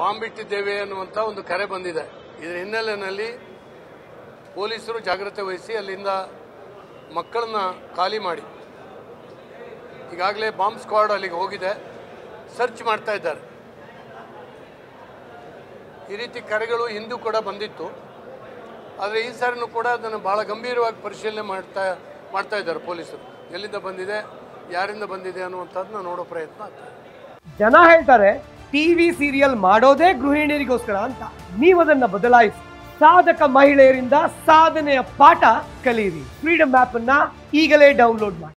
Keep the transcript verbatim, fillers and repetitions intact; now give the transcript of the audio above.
Bomb ಇಟ್ಟಿದ್ದೇವೆ ಅನ್ನುವಂಥ ಒಂದು ಕರೆ ಬಂದಿದೆ. ಇದರ ಹಿನ್ನೆಲೆಯಲ್ಲಿ ಪೊಲೀಸರು ಜಾಗ್ರತೆ ವಹಿಸಿ ಅಲ್ಲಿಂದ ಮಕ್ಕಳನ್ನ ಖಾಲಿ ಮಾಡಿ ಈಗಾಗಲೇ ಬಾಂಬ್ ಸ್ಕ್ವಾಡ್ ಅಲ್ಲಿಗೆ ಹೋಗಿದೆ, ಸರ್ಚ್ ಮಾಡ್ತಾ ಇದ್ದಾರೆ. ಈ ರೀತಿ ಕರೆಗಳು ಹಿಂದೂ ಕೂಡ ಬಂದಿತ್ತು, ಆದರೆ ಈ ಸಾರಿನೂ ಕೂಡ ಅದನ್ನು ಬಹಳ ಗಂಭೀರವಾಗಿ ಪರಿಶೀಲನೆ ಮಾಡ್ತಾ ಮಾಡ್ತಾ ಇದ್ದಾರೆ ಪೊಲೀಸರು. ಎಲ್ಲಿಂದ ಬಂದಿದೆ, ಯಾರಿಂದ ಬಂದಿದೆ ಅನ್ನುವಂಥದ್ದನ್ನ ನೋಡೋ ಪ್ರಯತ್ನ ಆಗ್ತದೆ. ಜನ ಹೇಳ್ತಾರೆ ಟಿವಿ ಸೀರಿಯಲ್ ಮಾಡೋದೇ ಗೃಹಿಣಿಯರಿಗೋಸ್ಕರ ಅಂತ. ನೀವದನ್ನ ಬದಲಾಯಿಸಿ ಸಾಧಕ ಮಹಿಳೆಯರಿಂದ ಸಾಧನೆಯ ಪಾಠ ಕಲಿಯಿರಿ. ಫ್ರೀಡಮ್ ಆಪ್ ಅನ್ನ ಈಗಲೇ ಡೌನ್ಲೋಡ್ ಮಾಡಿ.